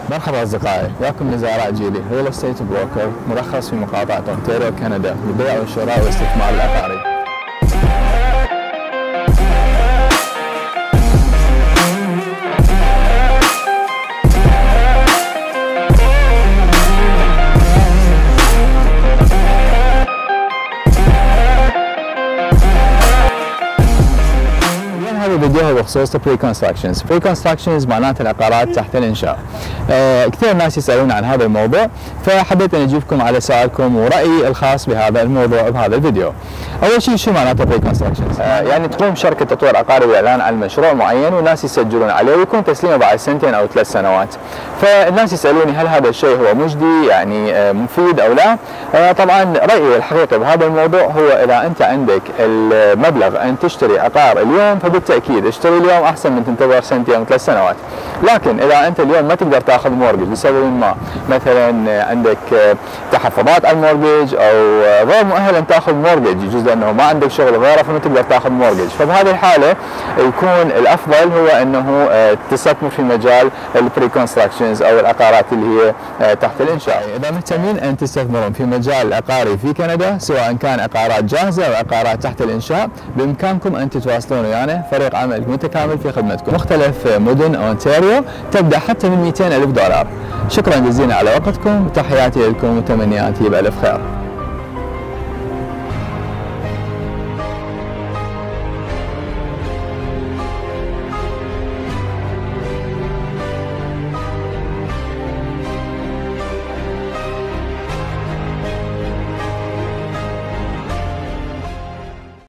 مرحبا أصدقائي، وياكم نزار عجيلي ريل استيت بروكر مرخص في مقاطعة أونتاريو كندا للبيع والشراء واستثمار العقاري. هذا الفيديو هو بخصوص بري كونستراكشنز. بري كونستراكشنز معناته العقارات تحت الانشاء. كثير ناس يسالون عن هذا الموضوع، فحبيت ان اجيبكم على سؤالكم ورأيي الخاص بهذا الموضوع بهذا الفيديو. اول شيء شو معناته بري كونستراكشنز؟ يعني تقوم شركه تطوير عقاري باعلان عن مشروع معين والناس يسجلون عليه ويكون تسليمه بعد 2 أو 3 سنوات. فالناس يسالوني هل هذا الشيء هو مجدي يعني مفيد او لا؟ طبعا رايي الحقيقي بهذا الموضوع هو اذا انت عندك المبلغ ان تشتري عقار اليوم فبالتاكيد اشتري اليوم احسن من تنتظر 2 أو 3 سنوات. لكن اذا انت اليوم ما تقدر تاخذ مورجج لسبب ما، مثلا عندك تحفظات على المورجج او غير مؤهل ان تاخذ مورجج، يجوز لانه ما عندك شغل غيره فما تقدر تاخذ مورجج، فبهذه الحاله يكون الافضل هو انه تستثمر في مجال البري كونستراكشنز او العقارات اللي هي تحت الانشاء. اذا مهتمين ان تستثمرون في مجال العقاري في كندا سواء كان عقارات جاهزه او عقارات تحت الانشاء، بامكانكم ان تتواصلون ويانا، فريق عمل متكامل في خدمتكم. مختلف مدن اونتاريو تبدا حتى من $200,000. شكرا جزيلا على وقتكم، تحياتي لكم وتمنياتي بألف خير.